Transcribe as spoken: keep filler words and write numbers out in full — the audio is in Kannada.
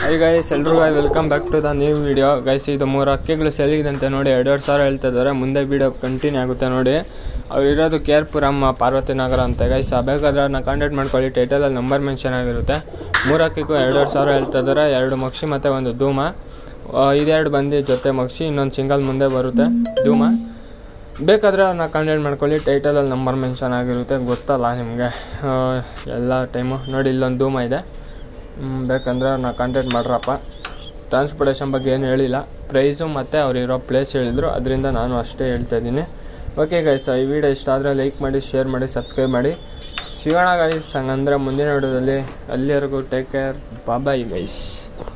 ಹಾಯ್ ಗೈಸ್, ಎಲ್ರಿಗೂ welcome back to the new video. Guys, ಇದು ಮೂರು ಹಕ್ಕಿಗಳು ಸೆಲಿಗಿದಂತೆ ನೋಡಿ ಎರಡೆರಡು ಸಾವಿರ ಹೇಳ್ತಾ ಇದ್ದಾರೆ. ಮುಂದೆ ವಿಡಿಯೋ ಕಂಟಿನ್ಯೂ ಆಗುತ್ತೆ ನೋಡಿ. ಅವ್ರು ಇರೋದು ಕೆ ಆರ್ ಪುರಂ ಪಾರ್ವತಿ ನಗರ ಅಂತ. ಗೈಸ್, ಬೇಕಾದ್ರೆ ಅವ್ರನ್ನ ಕಾಂಟ್ಯಾಕ್ಟ್ ಮಾಡ್ಕೊಳ್ಳಿ. ಟೈಟಲಲ್ಲಿ ನಂಬರ್ ಮೆನ್ಷನ್ ಆಗಿರುತ್ತೆ. ಮೂರು ಹಕ್ಕಿಗೂ ಎರಡೆರಡು ಸಾವಿರ ಹೇಳ್ತಾ ಇದ್ದಾರೆ. ಎರಡು ಮಕ್ಷಿ ಮತ್ತು ಒಂದು ಧೂಮ. ಇದೆರಡು ಬಂದು ಜೊತೆ ಮಕ್ಷಿ, ಇನ್ನೊಂದು ಸಿಂಗಲ್ ಮುಂದೆ ಬರುತ್ತೆ ಧೂಮ. ಬೇಕಾದರೆ ಅವ್ರನ್ನ ಕಾಂಟ್ಯಾಕ್ಟ್ ಮಾಡ್ಕೊಳ್ಳಿ. ಟೈಟಲಲ್ಲಿ ನಂಬರ್ ಮೆನ್ಷನ್ ಆಗಿರುತ್ತೆ. ಗೊತ್ತಲ್ಲ ನಿಮಗೆ ಎಲ್ಲ ಟೈಮು. ನೋಡಿ, ಇಲ್ಲೊಂದು ಧೂಮ ಇದೆ. ಬೇಕಂದರೆ ಅವ್ರನ್ನ ಕಾಂಟ್ಯಾಕ್ಟ್ ಮಾಡ್ರಪ್ಪ. ಟ್ರಾನ್ಸ್ಪೋರ್ಟೇಷನ್ ಬಗ್ಗೆ ಏನು ಹೇಳಿಲ್ಲ, ಪ್ರೈಸು ಮತ್ತು ಅವರಿರೋ ಪ್ಲೇಸ್ ಹೇಳಿದರು. ಅದರಿಂದ ನಾನು ಅಷ್ಟೇ ಹೇಳ್ತಾ ಇದ್ದೀನಿ. ಓಕೆ ಗೈಸ್, ಈ ವಿಡಿಯೋ ಇಷ್ಟ ಆದರೆ ಲೈಕ್ ಮಾಡಿ, ಶೇರ್ ಮಾಡಿ, ಸಬ್ಸ್ಕ್ರೈಬ್ ಮಾಡಿ. ಸಿಗೋಣ ಗೈಸ್ ಹಂಗಂದರೆ ಮುಂದಿನ ವಿಡಿಯೋದಲ್ಲಿ. ಅಲ್ಲಿವರೆಗೂ ಟೇಕ್ ಕೇರ್, ಬಾಯ್ ಗೈಸ್.